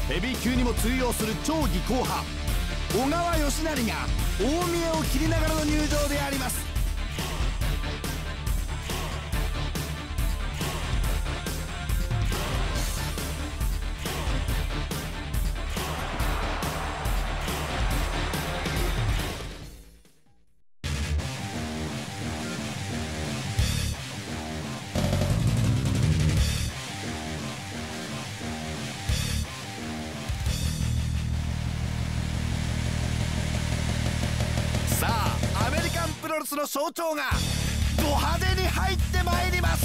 ヘビー級にも通用する超技巧派小川義成が大見得を切りながらの入場であります。プロレスの象徴がド派手に入ってまいります。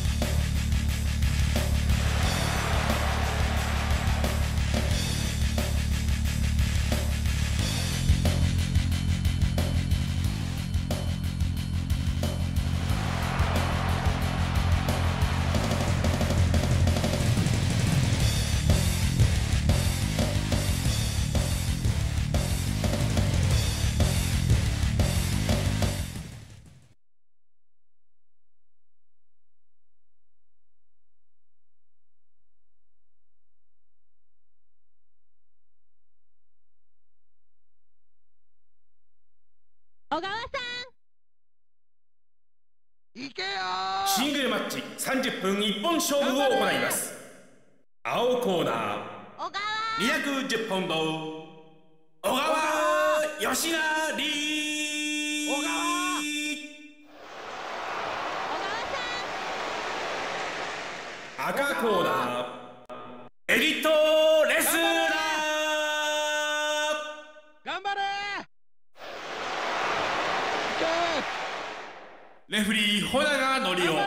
小川さん、 行けよー。 シングルマッチ30分一本勝負を行います。青コーナー小川 210ポンド小川義成。 小川赤コーナーエリートレスラー。 頑張れレフリー穂永則夫。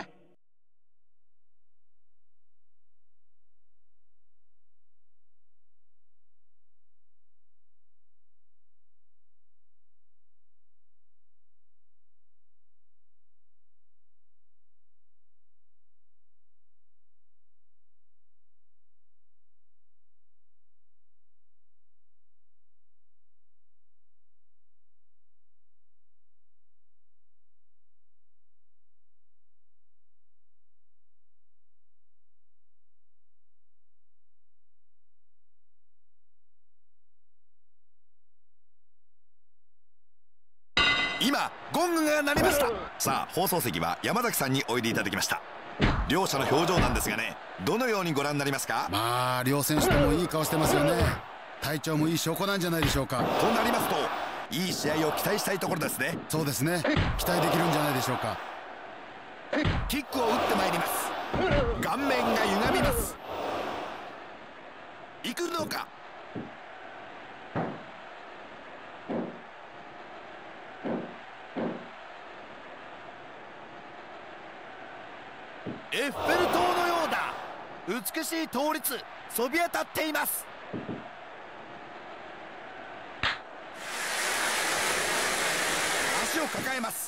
今ゴングが鳴りました。さあ放送席は山崎さんにおいでいただきました。両者の表情なんですがね、どのようにご覧になりますか？ まあ両選手ともいい顔してますよね。体調もいい証拠なんじゃないでしょうか。 となりますといい試合を期待したいところですね。 そうですね、期待できるんじゃないでしょうか。 キックを打ってまいります。顔面が歪みます。行くのか。エッフェル塔のようだ。美しい倒立そびえ立っています。足を抱えます。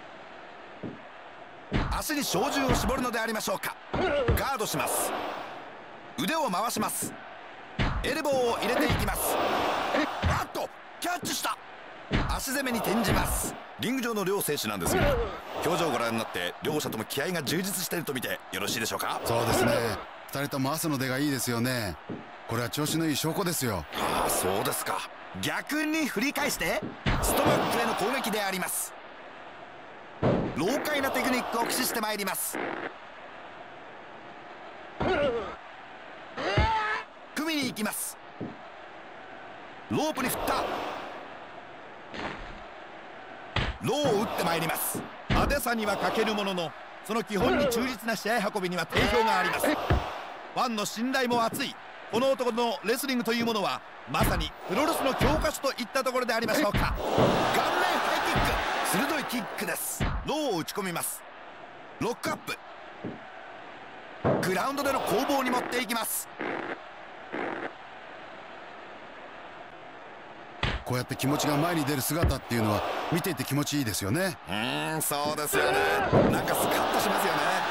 足に照準を絞るのでありましょうか。ガードします。腕を回します。エルボーを入れていきます。あっとキャッチした。足攻めに転じます。リング上の両選手なんですが、表情をご覧になって両者とも気合が充実していると見てよろしいでしょうか。 そうですね、2人とも朝の出がいいですよね。これは調子のいい証拠ですよ。 ああそうですか。逆に振り返してストマックへの攻撃であります。老快なテクニックを駆使してまいります。組みに行きます。ロープに振った。ローを打ってまいります。派手さには欠けるものの、その基本に忠実な試合運びには定評があります。ファンの信頼も厚いこの男のレスリングというものはまさにプロレスの教科書といったところでありましょうか。顔面ハイキック、鋭いキックです。ローを打ち込みます。ロックアップ、グラウンドでの攻防に持っていきます。 こうやって気持ちが前に出る姿っていうのは見ていて気持ちいいですよね。 そうですよね。なんかスカッとしますよ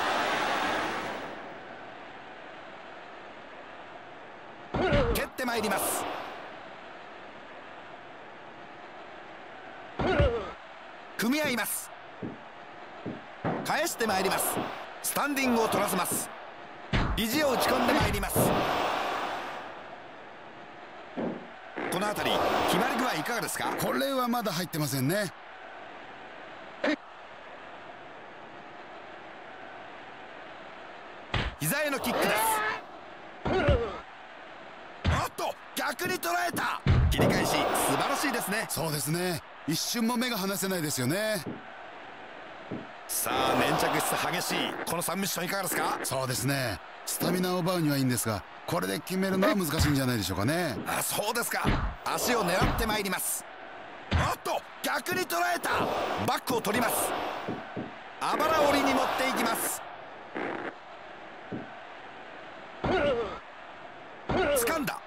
ね。蹴ってまいります。組み合います。返してまいります。スタンディングを取らせます。肘を打ち込んでまいります。 の辺り決まり具合いかがですか？ これはまだ入ってませんね。 膝へのキックです。おっと逆に捉えた。切り返し素晴らしいですね。 そうですね、一瞬も目が離せないですよね。 さあ粘着質激しいこの3ミッションいかがですか？ そうですね、スタミナを奪うにはいいんですが、これで決めるのは難しいんじゃないでしょうかね。 あ、そうですか。足を狙ってまいります。おっと逆に捉えた。バックを取ります。あばら折りに持っていきます。掴んだ。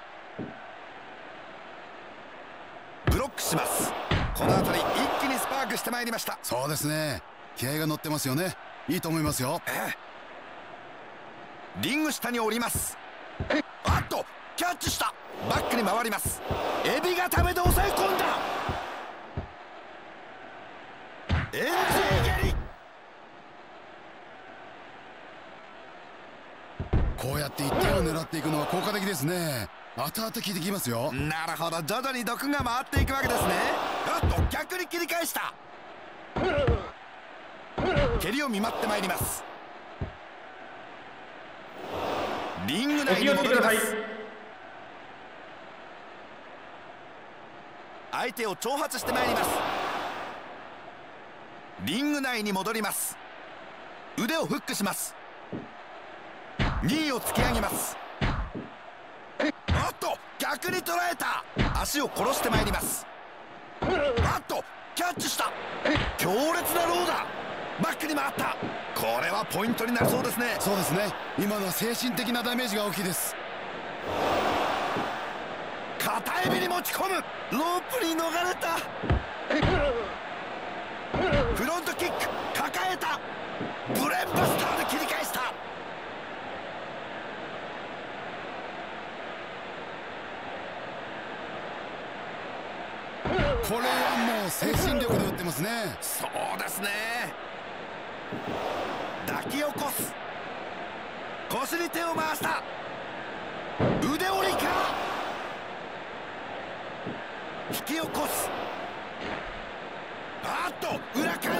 ブロックします。この辺り一気にスパークしてまいりました。 そうですね、気合が乗ってますよね。いいと思いますよ。 リング下に降ります。あっとキャッチした。バックに回ります。エビ固めで抑え込んだ。エンジ蹴り。 こうやって1点を狙っていくのは効果的ですね。後々効いてきますよ。 なるほど、徐々に毒が回っていくわけですね。あっと逆に切り返した。蹴りを見舞ってまいります。リング内に戻ります。相手を挑発してまいります。リング内に戻ります。腕をフックします。2位を突き上げます。あっと逆に捉えた。足を殺してまいります。あっとキャッチした。強烈なローだ。バックに回った。これはポイントになりそうですね。 そうですね、今のは精神的なダメージが大きいです。 片エビに持ち込む。ロープに逃れた。フロントキック抱えた。ブレンバスターで切り返した。 これはもう精神力で打ってますね。 そうですね。抱き起こす。腰に手を回した。腕折りか。引き起こす。あっと裏返